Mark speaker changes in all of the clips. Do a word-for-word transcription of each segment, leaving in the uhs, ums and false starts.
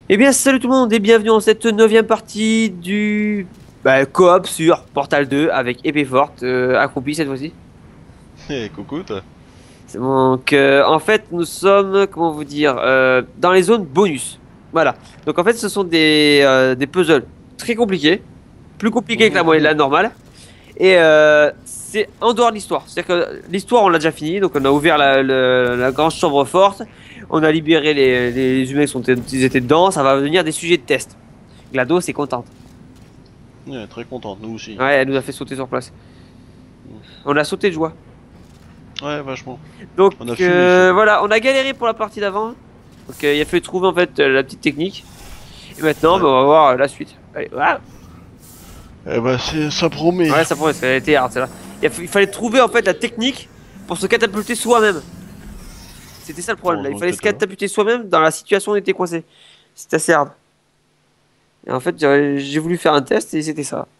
Speaker 1: Eh bien, salut tout le monde et bienvenue dans cette neuvième partie du bah, coop sur Portal deux avec épée forte euh, accroupie cette fois-ci.
Speaker 2: Eh, coucou toi.
Speaker 1: C'est Donc, euh, en fait, nous sommes, comment vous dire, euh, dans les zones bonus. Voilà. Donc, en fait, ce sont des, euh, des puzzles très compliqués, plus compliqués que la moyenne, la normale, et euh, c'est en dehors de l'histoire. C'est-à-dire que l'histoire, on l'a déjà fini, donc on a ouvert la, le- la grande chambre forte, on a libéré les, les humains qui sont, ils étaient dedans, ça va devenir des sujets de test. GLaDOS est contente.
Speaker 2: Ouais, très contente, nous aussi.
Speaker 1: Ouais, elle nous a fait sauter sur place. On a sauté de joie.
Speaker 2: Ouais, vachement.
Speaker 1: Donc
Speaker 2: On a fumé
Speaker 1: euh,
Speaker 2: surtout.
Speaker 1: voilà, on a galéré pour la partie d'avant. Donc euh, il a fallu trouver en fait euh, la petite technique. Et maintenant,
Speaker 2: Ouais.
Speaker 1: bah, on va voir euh, la suite. Allez, voilà.
Speaker 2: Eh bah, c'est, ça promet.
Speaker 1: Ouais, ça pourrait, ça a été hard celle-là. Il, a fa- il fallait trouver en fait la technique pour se catapulter soi-même. C'était ça le problème là. Il
Speaker 2: Heureusement
Speaker 1: fallait
Speaker 2: que
Speaker 1: se
Speaker 2: t'étais là.
Speaker 1: catapulter soi-même dans la situation où on était coincé. C'était assez hard. Et en fait, j'ai j'ai voulu faire un test et c'était ça.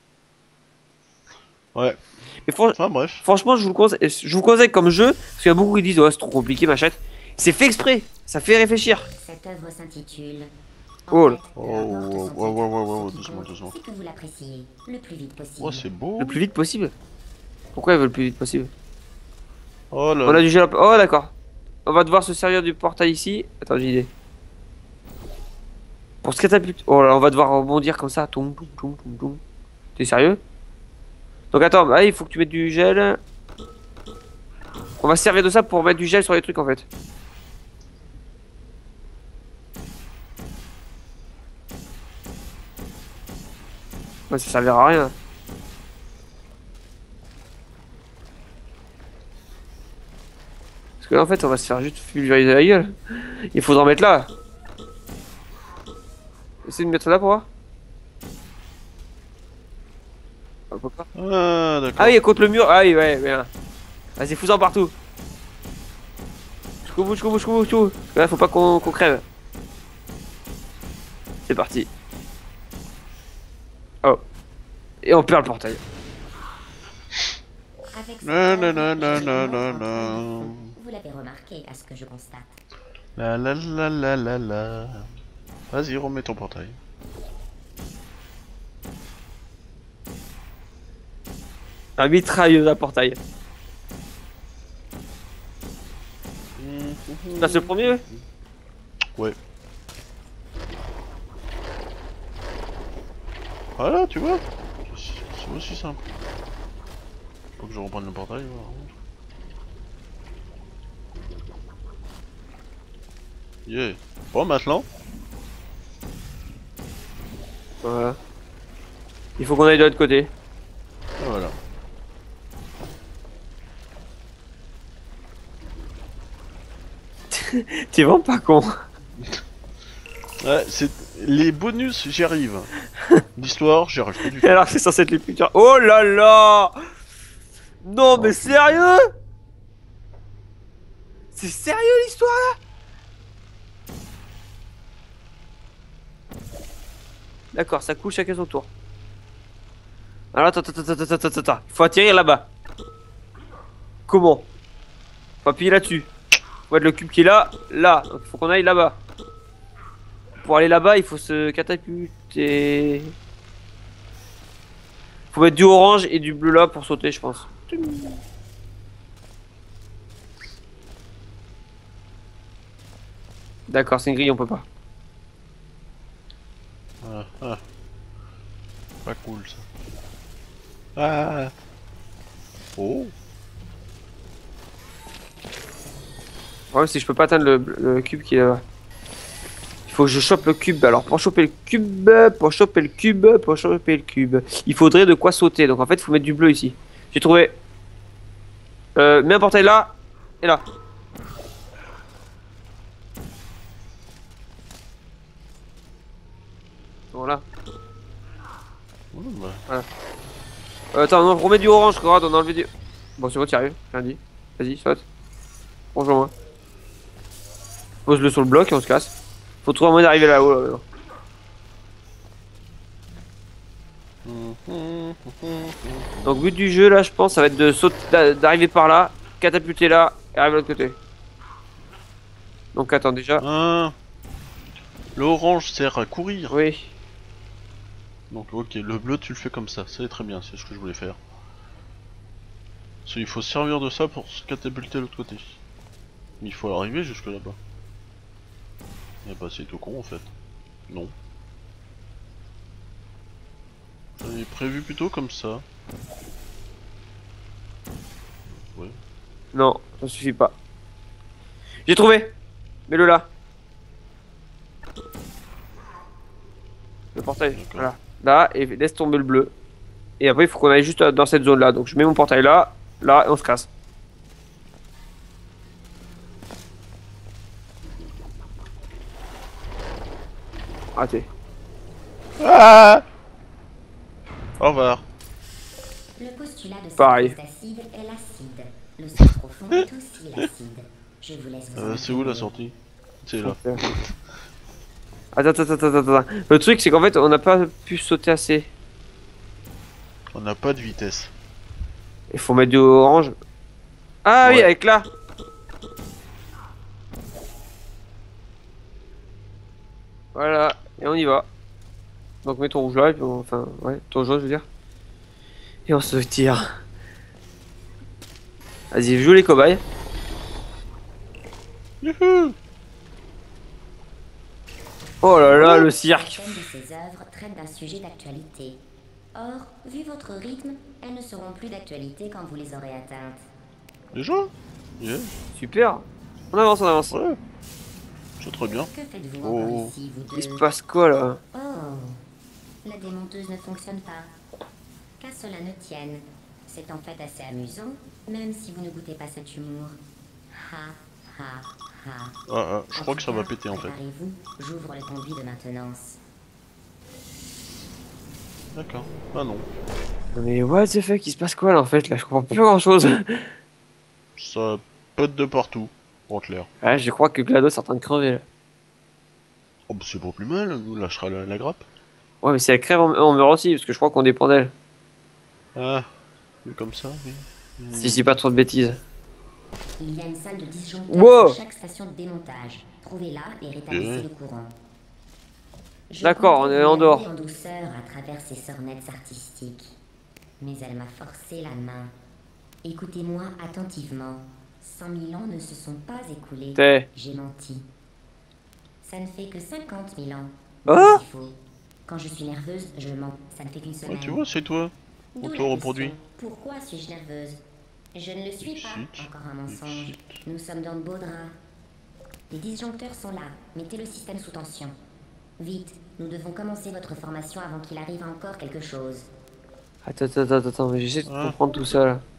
Speaker 2: Ouais.
Speaker 1: Mais fran-
Speaker 2: Enfin bref.
Speaker 1: franchement, je vous le conseille, je vous conseille comme jeu, parce qu'il y a beaucoup qui disent, ouais, c'est trop compliqué, machin. C'est fait exprès, ça fait réfléchir.
Speaker 3: Cette œuvre s'intitule.
Speaker 1: Oh là.
Speaker 2: Oh, oh, oh, oh, oh, oh, doucement, doucement.
Speaker 3: C'est que vous l'appréciez le plus vite possible.
Speaker 2: Oh, c'est beau.
Speaker 1: Le plus vite possible. Pourquoi ils veulent le plus vite possible?
Speaker 2: Oh là
Speaker 1: On a
Speaker 2: là.
Speaker 1: du gel à... Oh d'accord. On va devoir se servir du portail ici. Attends, j'ai une idée. Pour se catapulter. Oh là, on va devoir rebondir comme ça. Toum, toum, toum, toum, toum. T'es sérieux? Donc attends, bah, il faut que tu mettes du gel. On va se servir de ça pour mettre du gel sur les trucs en fait. Ouais, ça servira à rien. Parce que là en fait, on va se faire juste pulvériser la gueule. Il faudra en mettre là. Essaye de mettre là pour voir. On peut pas.
Speaker 2: Ah, d'accord.
Speaker 1: Ah oui, contre le mur. Ah oui, ouais, bien. Vas-y, fous-en partout. Jusqu'au bout, jusqu'au bout, jusqu'au bout, jusqu'au bout. Parce que là, faut pas qu'on qu'on crève. C'est parti. Oh. Et on perd le portail.
Speaker 3: Avec cette
Speaker 2: Na, na,
Speaker 3: œuvre,
Speaker 2: na, na,
Speaker 3: je
Speaker 2: na,
Speaker 3: montre
Speaker 2: na,
Speaker 3: entre
Speaker 2: na.
Speaker 3: vous. Vous l'avez remarqué à ce que je constate.
Speaker 2: La la la la la la. Vas-y, remets ton portail.
Speaker 1: Un mitrailleuse à portail. Ça, c'est le premier, ouais.
Speaker 2: Ouais. Voilà, tu vois. C'est c'est aussi simple. Faut que je reprenne le portail. Voilà. Yeah. Bon, maintenant.
Speaker 1: Voilà. Il faut qu'on aille de l'autre côté.
Speaker 2: Et voilà.
Speaker 1: T'es vraiment pas con.
Speaker 2: Ouais, c'est les bonus, j'y arrive. L'histoire, j'y arrive pas du tout.
Speaker 1: Alors que c'est censé être les plus durs. Oh là là. Non, mais
Speaker 2: Oh,
Speaker 1: sérieux? C'est sérieux l'histoire là? D'accord, ça coule chacun son tour. Alors attends, attends, attends, attends, attends, attends. Faut atterrir là-bas. Comment? Faut appuyer là-dessus. Faut mettre le cube qui est là, là. Donc il faut qu'on aille là-bas. Pour aller là-bas, il faut se catapulter. Faut mettre du orange et du bleu là pour sauter, je pense. D'accord, c'est une grille, on peut pas.
Speaker 2: Ah, ah. Pas cool ça. Ah. Oh.
Speaker 1: Le problème, c'est que je peux pas atteindre le, le cube qui est là-bas. Il faut que je chope le cube. Alors, pour choper le cube, pour choper le cube, pour choper le cube, il faudrait de quoi sauter. Donc, en fait, il faut mettre du bleu ici. J'ai trouvé. Euh, mets un portail là et là. Voilà.
Speaker 2: Ouais, bah.
Speaker 1: Euh, attends, non, remets du orange, Conrad, on a enlevé du. Bon, c'est bon, t'y arrives, rien dit. Vas-y, saute. Rejoins-moi. Pose-le sur le bloc et on se casse. Faut trouver un moyen d'arriver là-haut. Là, Donc, but du jeu là, je pense, ça va être de sauter, d'a- d'arriver par là, catapulter là et arriver de l'autre côté. Donc, attends déjà.
Speaker 2: Ah. Le orange sert à courir.
Speaker 1: Oui.
Speaker 2: Donc ok, le bleu tu le fais comme ça, c'est très bien, c'est ce que je voulais faire. Parce qu'il faut se servir de ça pour se catapulter de l'autre côté. Mais il faut arriver jusque là-bas. Et bah c'est tout con en fait. Non. J'avais prévu plutôt comme ça. Ouais.
Speaker 1: Non, ça suffit pas. J'ai trouvé. Mets-le là. Le portail.
Speaker 2: D'accord.
Speaker 1: Voilà. Là, et laisse tomber le bleu. Et après, il faut qu'on aille juste dans cette zone là. Donc, je mets mon portail là. Là, et on se casse. Raté.
Speaker 2: Ah Au revoir.
Speaker 3: Le postulat de
Speaker 1: Pareil.
Speaker 3: synthèse d'acide est l'acide. Le sol profond est aussi l'acide. Je vous laisse vous en
Speaker 2: Euh, c'est où la
Speaker 3: imprégner.
Speaker 2: sortie? C'est là.
Speaker 1: Attends, attends, attends, attends, attends. Le truc, c'est qu'en fait, on n'a pas pu sauter assez.
Speaker 2: On n'a pas de vitesse.
Speaker 1: Il faut mettre du orange. Ah oui,
Speaker 2: Ouais.
Speaker 1: avec là. Voilà, et on y va. Donc mets ton rouge là, et puis on- enfin, ouais, ton jaune, je veux dire. Et on se tire. Vas-y, joue les cobayes.
Speaker 2: Youhou.
Speaker 1: Oh là là, le cirque.
Speaker 3: Certaines de ces œuvres traitent d'un sujet d'actualité. Or, vu votre rythme, elles ne seront plus d'actualité quand vous les aurez atteintes.
Speaker 2: Déjà? Yeah.
Speaker 1: Super. On avance, on avance.
Speaker 2: Ouais. C'est très bien.
Speaker 3: Que faites-vous
Speaker 2: Oh.
Speaker 3: encore ici, vous
Speaker 1: Il se
Speaker 3: deux?
Speaker 1: passe quoi là?
Speaker 3: Oh, la démonteuse ne fonctionne pas. Qu'à cela ne tienne. C'est en fait assez amusant, même si vous ne goûtez pas cet humour. Ha, ha, ha.
Speaker 2: Ah, ah, je
Speaker 3: En
Speaker 2: crois
Speaker 3: tout
Speaker 2: que ça va
Speaker 3: cas,
Speaker 2: péter en fait.
Speaker 3: préparez-vous, j'ouvre le conduit de maintenance.
Speaker 2: D'accord. Ah non.
Speaker 1: Mais what the fuck, il se passe quoi là en fait? Là, je comprends plus grand chose.
Speaker 2: Ça pote de partout, en clair.
Speaker 1: Ouais, je crois que GLaDOS est en train de crever là.
Speaker 2: Oh bah c'est pas plus mal, on lâchera la, la grappe.
Speaker 1: Ouais, mais si elle crève, on, on meurt aussi, parce que je crois qu'on dépend d'elle.
Speaker 2: Ah, mais comme ça, oui.
Speaker 1: Si je dis pas trop de bêtises.
Speaker 3: Il y a une salle de disjoncteur
Speaker 1: Wow.
Speaker 3: sur chaque station de démontage. Trouvez-la et rétablissez
Speaker 2: Ok.
Speaker 3: le courant. Je
Speaker 1: D'accord,
Speaker 3: comptais
Speaker 1: on est
Speaker 3: vous
Speaker 1: en
Speaker 3: l'amener
Speaker 1: dehors.
Speaker 3: en douceur à travers ces sornettes artistiques. Mais elle m'a forcé la main. Écoutez-moi attentivement. Cent mille ans ne se sont pas écoulés.
Speaker 1: T'es.
Speaker 3: J'ai menti. Ça ne fait que cinquante mille ans.
Speaker 1: Oh.
Speaker 3: C'est faux. Quand je suis nerveuse, je mens. Ça ne fait qu'une semaine.
Speaker 2: Ah, tu vois, c'est toi.
Speaker 3: D'où
Speaker 2: On
Speaker 3: la
Speaker 2: te reproduit.
Speaker 3: question, pourquoi suis-je nerveuse? Je ne le suis pas.
Speaker 2: Chut.
Speaker 3: Encore un mensonge.
Speaker 2: Chut.
Speaker 3: Nous sommes dans de beaux draps. Les disjoncteurs sont là. Mettez le système sous tension. Vite, nous devons commencer votre formation avant qu'il arrive encore quelque chose.
Speaker 1: Attends, attends, attends, attends, mais j'essaie de
Speaker 2: Ah.
Speaker 1: comprendre tout ça là.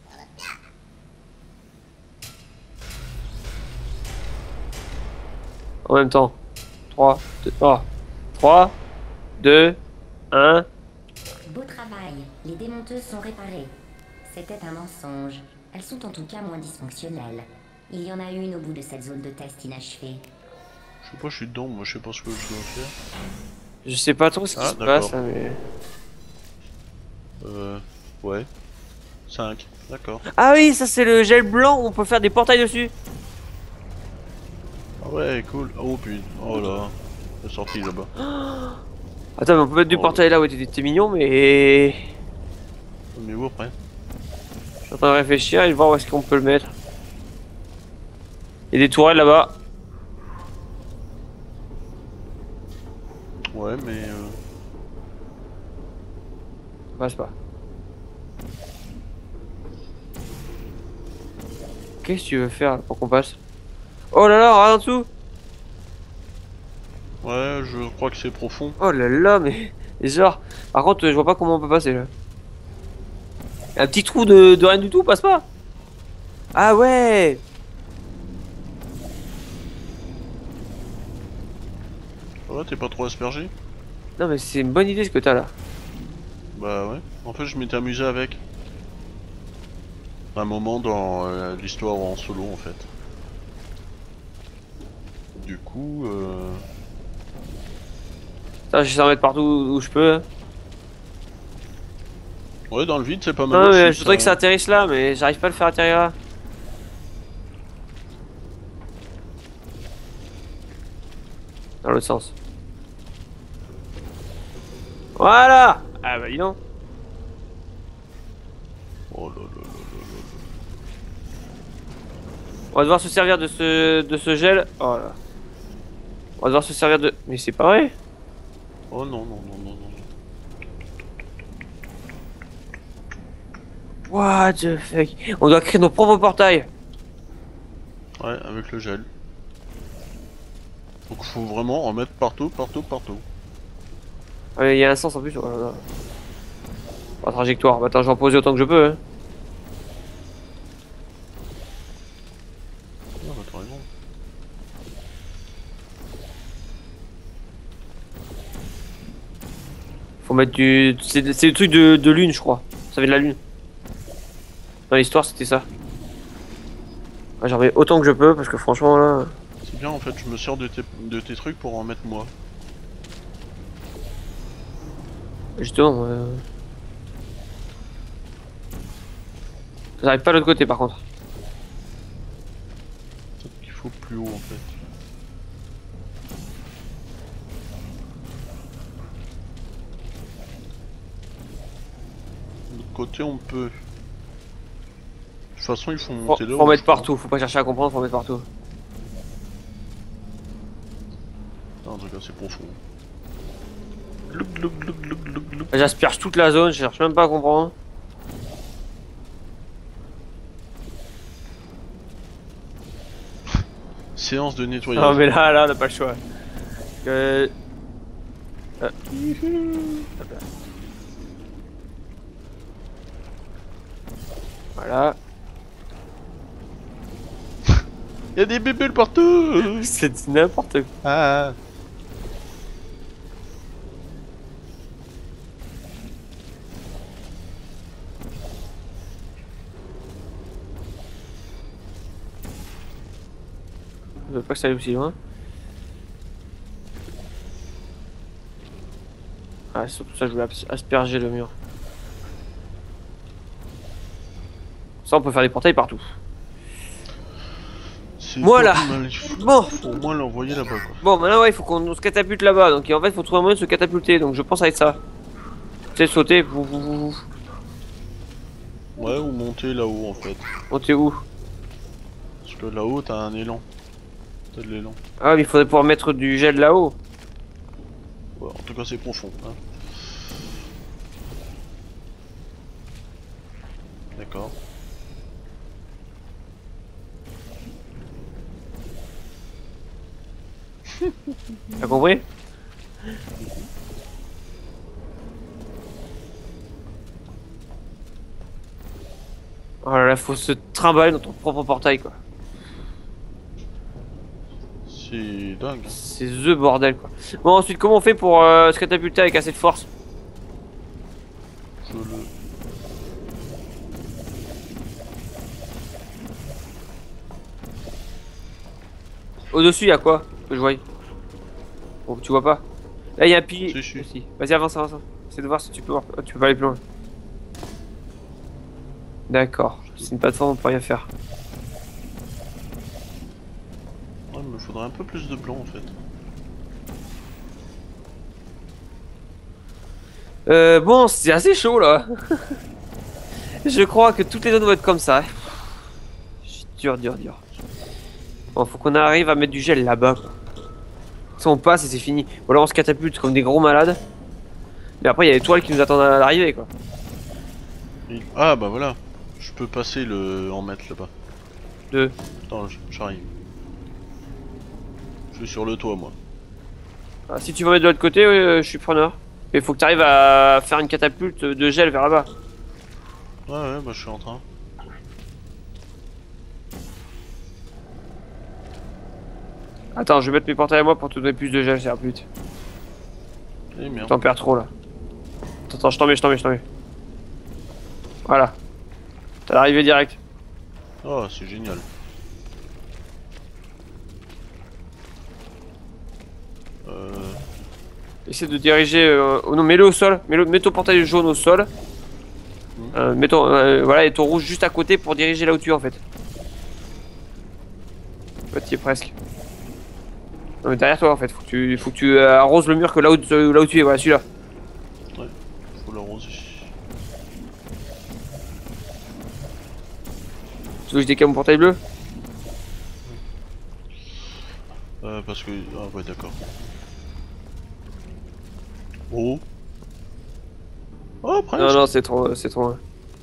Speaker 1: En même temps. trois, deux, oh. trois, deux, un.
Speaker 3: Beau travail. Les démonteuses sont réparées. C'était un mensonge. Elles sont en tout cas moins dysfonctionnelles. Il y en a une au bout de cette zone de test inachevée.
Speaker 2: Je sais pas, je suis dedans, moi je sais pas ce que je dois faire.
Speaker 1: Je sais pas trop ce qui
Speaker 2: Ah,
Speaker 1: se
Speaker 2: d'accord.
Speaker 1: passe là, mais.
Speaker 2: Euh. Ouais. cinq. D'accord.
Speaker 1: Ah oui, ça c'est le gel blanc où on peut faire des portails dessus.
Speaker 2: Ah ouais, cool. Oh putain. Oh là. La sortie là-bas.
Speaker 1: Attends, mais on peut mettre du
Speaker 2: Oh.
Speaker 1: portail là où t'es t'es mignon, mais.
Speaker 2: Mais où après?
Speaker 1: Je suis en train de réfléchir et de voir où est-ce qu'on peut le mettre. Il y a des tourelles là-bas.
Speaker 2: Ouais, mais. Euh...
Speaker 1: Ça passe pas. Qu'est-ce que tu veux faire pour qu'on passe? Oh là là, regarde en dessous.
Speaker 2: Ouais, je crois que c'est profond.
Speaker 1: Oh là là, mais. Et genre. Par contre, je vois pas comment on peut passer là. Un petit trou de, de rien du tout, passe pas. Ah ouais.
Speaker 2: Ouais, t'es pas trop aspergé?
Speaker 1: Non mais c'est une bonne idée ce que t'as là.
Speaker 2: Bah ouais. En fait, je m'étais amusé avec. Un moment dans euh, l'histoire en solo en fait. Du coup, euh...
Speaker 1: Putain, j'essaie d'en mettre partout où je peux.
Speaker 2: ouais, dans le vide, c'est pas mal.
Speaker 1: Non mais
Speaker 2: aussi,
Speaker 1: je voudrais que ça atterrisse là, mais j'arrive pas à le faire atterrir là. Dans l'autre sens. Voilà. Ah bah dis donc.
Speaker 2: Oh là là là là là.
Speaker 1: On va devoir se servir de ce, de ce gel. Oh là. On va devoir se servir de... Mais c'est pas vrai.
Speaker 2: Oh non, non, non, non, non.
Speaker 1: What the fuck. On doit créer nos propres portails.
Speaker 2: Ouais, avec le gel. Donc faut vraiment en mettre partout, partout, partout.
Speaker 1: Il y a un sens en plus. Oh là là. Oh, trajectoire. Bah, attends, je vais en poser autant que je peux. Hein.
Speaker 2: Non, bah t'as raison.
Speaker 1: Faut mettre du... C'est le truc de, de lune, je crois. Ça vient de la lune. Dans l'histoire, c'était ça. Ah, j'en mets autant que je peux, parce que franchement, là...
Speaker 2: C'est bien en fait, je me sers de tes, de tes trucs pour en mettre moi.
Speaker 1: Justement, euh... ça n'arrive pas de l'autre côté, par contre.
Speaker 2: Peut-être qu'il faut plus haut en fait. De l'autre côté, on peut. De toute façon, il faut
Speaker 1: Faut,
Speaker 2: monter là.
Speaker 1: faut en mettre partout, faut pas chercher à comprendre, faut en mettre partout.
Speaker 2: En tout cas, c'est profond. Glouc, glouc, glouc, glouc, glouc, glouc.
Speaker 1: J'asperge toute la zone, je cherche même pas à comprendre.
Speaker 2: Séance de nettoyage.
Speaker 1: Non mais là, là, on n'a pas le choix. Euh... Euh... Hop là. Voilà.
Speaker 2: Y'a des bébés partout.
Speaker 1: C'est n'importe quoi.
Speaker 2: Ah.
Speaker 1: Je veux pas que ça aille aussi loin. Ah, c'est surtout ça, je voulais asperger le mur. Ça, on peut faire des portails partout. Voilà. Bon.
Speaker 2: Faut au moins l'envoyer là-bas quoi.
Speaker 1: Bon, maintenant, ouais, il faut qu'on se catapulte là-bas. Donc, en fait, il faut trouver un moyen de se catapulter. Donc, je pense avec ça. Tu sais, sauter. Vous, vous, vous, vous.
Speaker 2: Ouais, ou monter là-haut en fait.
Speaker 1: Monter où?
Speaker 2: Parce que là-haut, t'as un élan. T'as de l'élan.
Speaker 1: Ah, mais il faudrait pouvoir mettre du gel là-haut.
Speaker 2: Ouais, en tout cas, c'est profond. Hein. D'accord.
Speaker 1: T'as compris? Oh là là, faut se trimballer dans ton propre portail quoi.
Speaker 2: C'est dingue.
Speaker 1: C'est the bordel quoi. Bon ensuite comment on fait pour euh, se catapulter avec assez de force?
Speaker 2: Je le...
Speaker 1: Au-dessus y'a quoi que je voie? Bon tu vois pas. Là y'a un pilier.
Speaker 2: Si, si.
Speaker 1: Aussi. Vas-y avance, avance. Essaie de voir si tu peux voir. Oh, tu peux pas aller plus loin. D'accord. C'est une plateforme, on peut rien faire.
Speaker 2: Ouais, mais il faudrait un peu plus de blanc en fait.
Speaker 1: Euh bon c'est assez chaud là. Je crois que toutes les zones vont être comme ça. Dur dur dur. Bon faut qu'on arrive à mettre du gel là-bas. Ça on passe et c'est fini. Ou alors on se catapulte comme des gros malades. Mais après il y a les toiles qui nous attendent à l'arrivée quoi.
Speaker 2: Et- Ah bah voilà. Je peux passer le... en mettre là-bas.
Speaker 1: Deux.
Speaker 2: Attends, j- j'arrive. Je suis sur le toit moi.
Speaker 1: Ah, si tu veux mettre de l'autre côté, euh, je suis preneur. Mais faut que tu arrives à faire une catapulte de gel vers là-bas.
Speaker 2: Ouais ouais bah je suis en train.
Speaker 1: Attends, je vais mettre mes portails à moi pour te donner plus de gel, ça ira plus vite.
Speaker 2: Eh merde.
Speaker 1: T'en perds trop là. Attends, attends, je t'en mets, je t'en mets, je t'en mets. Voilà. T'as l'arrivée direct.
Speaker 2: Oh c'est génial. Euh...
Speaker 1: Essaie de diriger. Euh, oh non, mets-le au sol. Mets, mets ton portail jaune au sol. Euh, mets ton, euh, voilà, et ton rouge juste à côté pour diriger là où tu es en fait. Ouais, t'y es presque. Non, mais derrière toi en fait, faut que tu, faut que tu euh, arroses le mur que là où, là où tu es, voilà celui-là.
Speaker 2: Ouais, faut l'arroser.
Speaker 1: Tu veux que je décale mon portail bleu?
Speaker 2: Euh, parce que... Ah ouais, d'accord. Oh. Oh, presque.
Speaker 1: Non, non, c'est trop, c'est trop.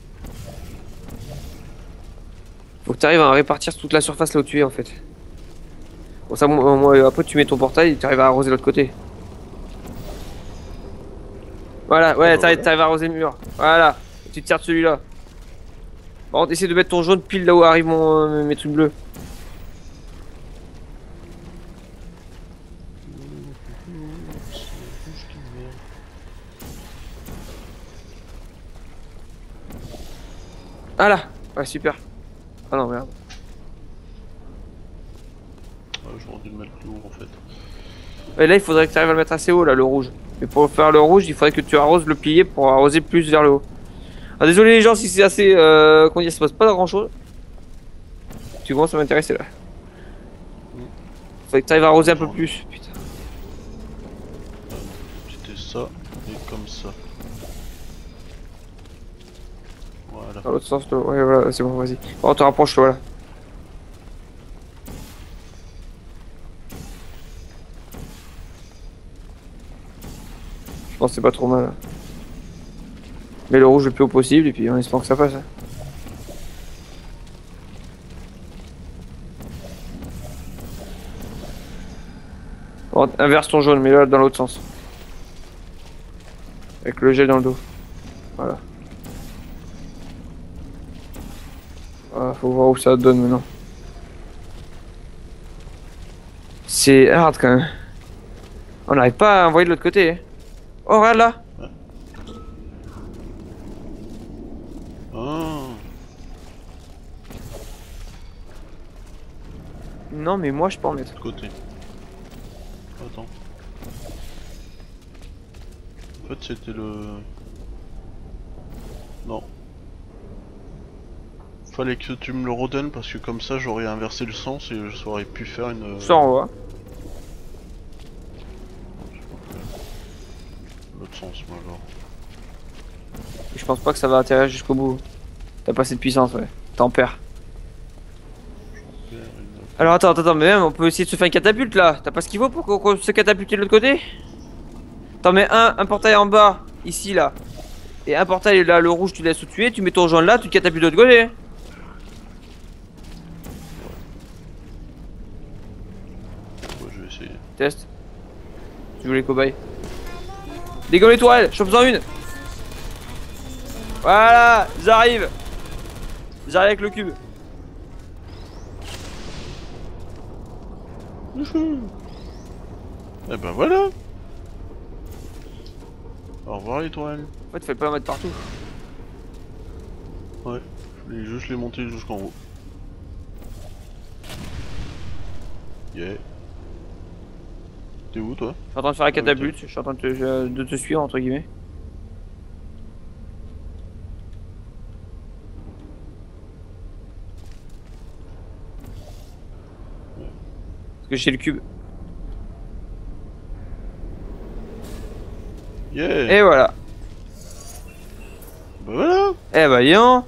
Speaker 1: Faut que tu arrives à répartir toute la surface là où tu es en fait. Bon, ça, moi, moi, après tu mets ton portail et tu arrives à arroser l'autre côté. Voilà, ouais,
Speaker 2: Ah bah
Speaker 1: t'arrives
Speaker 2: voilà.
Speaker 1: t'arrives à arroser le mur. Voilà, tu te sers de celui-là. Par contre, essaie de mettre ton jaune pile là où arrivent mon, euh, mes trucs bleus. Ah là, ouais, super. Ah non, merde.
Speaker 2: Ouais, j'aurais dû le mettre plus haut en fait.
Speaker 1: Et là, il faudrait que tu arrives à le mettre assez haut, là, le rouge. Mais pour faire le rouge, il faudrait que tu arroses le pilier pour arroser plus vers le haut. Ah, désolé les gens si c'est assez... Euh, comment dire, ça se passe pas grand chose. Tu commences à m'intéresser là. Faudrait que tu arrives à arroser un peu plus. Putain.
Speaker 2: C'était ça, et comme ça. Voilà.
Speaker 1: Dans l'autre sens, là. Ouais, voilà, c'est bon, vas-y. Oh, te rapproche-toi, voilà. Je pense que c'est pas trop mal. Là. Mets le rouge le plus haut possible et puis on espère que ça passe. Hein. Bon, inverse ton jaune, mais là dans l'autre sens. Avec le gel dans le dos. Voilà. Ah, faut voir où ça donne maintenant. C'est hard quand même. On n'arrive pas à envoyer de l'autre côté. Hein. Oh, regarde là.
Speaker 2: Ah.
Speaker 1: Non, mais moi je peux en mettre.
Speaker 2: De côté. Attends. En fait c'était le... Non. Fallait que tu me le redonnes parce que comme ça j'aurais inversé le sens et j'aurais pu faire une...
Speaker 1: Ça on voit.
Speaker 2: L'autre sens moi alors.
Speaker 1: Je pense pas que ça va atterrir jusqu'au bout. T'as pas assez de puissance, ouais. T'en perds. Alors attends, attends, attends, mais même on peut essayer de se faire une catapulte là. T'as pas ce qu'il faut pour qu'on qu'on se catapulte de l'autre côté? T'en mets un, un portail en bas, ici là. Et un portail là, le rouge tu laisses où tu es, tu mets ton jaune là, tu te catapultes de l'autre côté.
Speaker 2: Ouais, je vais essayer.
Speaker 1: Test. Tu veux les cobayes? Dégomme les tourelles, chope-en une. Voilà, ils arrivent. Ils arrivent avec le cube.
Speaker 2: Et ben voilà. Au revoir l'étoile.
Speaker 1: En fait, fais pas en mettre partout.
Speaker 2: Ouais, je voulais juste les monter jusqu'en haut. Yeah. T'es où toi?
Speaker 1: Je suis en train de faire la catapulte, je suis en train de te, de te suivre entre guillemets. Parce que j'ai le cube.
Speaker 2: Yeah.
Speaker 1: Et voilà.
Speaker 2: Bah voilà.
Speaker 1: Eh bah yon.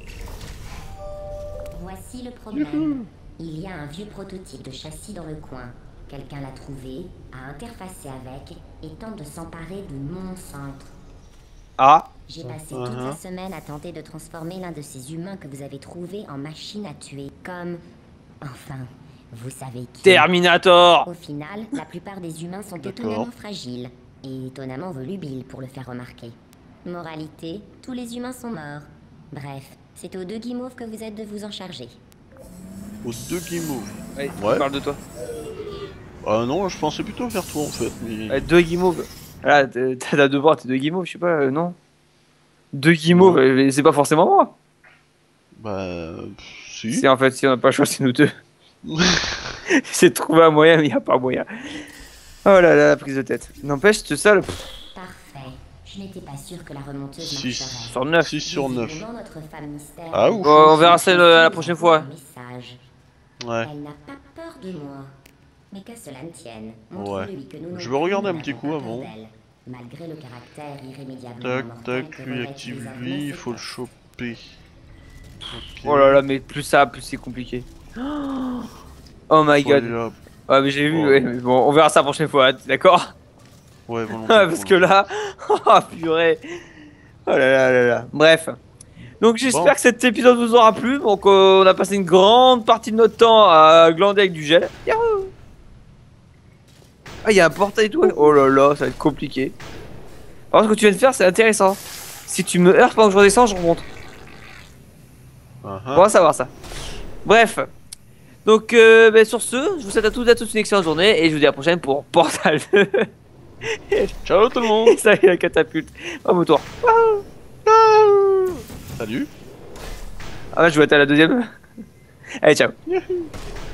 Speaker 3: Voici le problème. Il y a un vieux prototype de châssis dans le coin. Quelqu'un l'a trouvé, a interfacé avec et tente de s'emparer de mon centre.
Speaker 1: Ah.
Speaker 3: J'ai passé
Speaker 2: Uh-huh.
Speaker 3: toute la semaine à tenter de transformer l'un de ces humains que vous avez trouvé en machine à tuer, comme... Enfin, vous savez qui.
Speaker 1: Terminator.
Speaker 3: Au final, la plupart des humains sont
Speaker 2: D'accord.
Speaker 3: étonnamment fragiles et étonnamment volubiles pour le faire remarquer. Moralité, tous les humains sont morts. Bref, c'est aux deux guimauves que vous êtes de vous en charger.
Speaker 2: Aux deux guimauves.
Speaker 1: Ouais,
Speaker 2: Ouais.
Speaker 1: je parle de toi.
Speaker 2: Ah non, je pensais plutôt vers toi en fait. Mais...
Speaker 1: Ouais, deux guimauves. Là, t'as t'as deux bras, t'es deux guimauves, je sais pas, euh, non. Deux guimauves, euh, c'est pas forcément moi.
Speaker 2: Bah... pff, si.
Speaker 1: Si en fait, si on n'a pas le choix, c'est nous deux. C'est de trouver un moyen, mais y a pas moyen. Oh là là, la prise de tête. N'empêche, ce ça, le...
Speaker 3: Parfait. Je n'étais pas sûr que la remonteuse
Speaker 2: Six.
Speaker 3: marcherait.
Speaker 1: sur neuf.
Speaker 2: six sur neuf.
Speaker 3: Visiblement, notre femme mystère...
Speaker 2: Ah, ouf.
Speaker 1: Bon, on verra ça euh, la prochaine fois.
Speaker 3: Message.
Speaker 2: Ouais.
Speaker 3: Elle n'a pas peur de moi. Mais qu'à cela ne tienne,
Speaker 2: Ouais.
Speaker 3: montre-lui que nous non
Speaker 2: Je vais
Speaker 3: plus,
Speaker 2: regarder
Speaker 3: nous
Speaker 2: un petit
Speaker 3: n'avons
Speaker 2: coup
Speaker 3: pas
Speaker 2: avant.
Speaker 3: peur d'elle. Malgré le caractère irrémédiablement
Speaker 2: Tac,
Speaker 3: mortel
Speaker 2: tac,
Speaker 3: que
Speaker 2: lui
Speaker 3: revêtent
Speaker 2: active
Speaker 3: désormais
Speaker 2: lui, il
Speaker 3: ces
Speaker 2: faut le
Speaker 3: postes.
Speaker 2: choper. Ok.
Speaker 1: Oh là là, mais plus ça, plus c'est compliqué. Oh my god.
Speaker 2: Voilà.
Speaker 1: Ouais, mais j'ai vu,
Speaker 2: Oh.
Speaker 1: ouais, mais bon, on verra ça la prochaine fois, hein, d'accord?
Speaker 2: Ouais, volontiers.
Speaker 1: Parce que
Speaker 2: volontiers.
Speaker 1: là, oh purée. Oh là là là là. Bref. Donc j'espère
Speaker 2: Bon.
Speaker 1: que cet épisode vous aura plu. Donc euh, on a passé une grande partie de notre temps à glander avec du gel. Yahoo! Ah, il y a un portail et tout. Oh là là, ça va être compliqué. Par contre, ce que tu viens de faire, c'est intéressant. Si tu me heurtes pendant que je redescends, je remonte.
Speaker 2: Ah
Speaker 1: On
Speaker 2: ah.
Speaker 1: va savoir ça. Bref. Donc euh, ben, sur ce, je vous souhaite à tous et à tous une excellente journée. Et je vous dis à la prochaine pour Portal deux.
Speaker 2: Ciao tout le monde.
Speaker 1: Ça y est, la catapulte. À mon tour.
Speaker 2: Salut.
Speaker 1: Ah, là, je vais être à la deuxième. Allez, ciao.
Speaker 2: Youhou.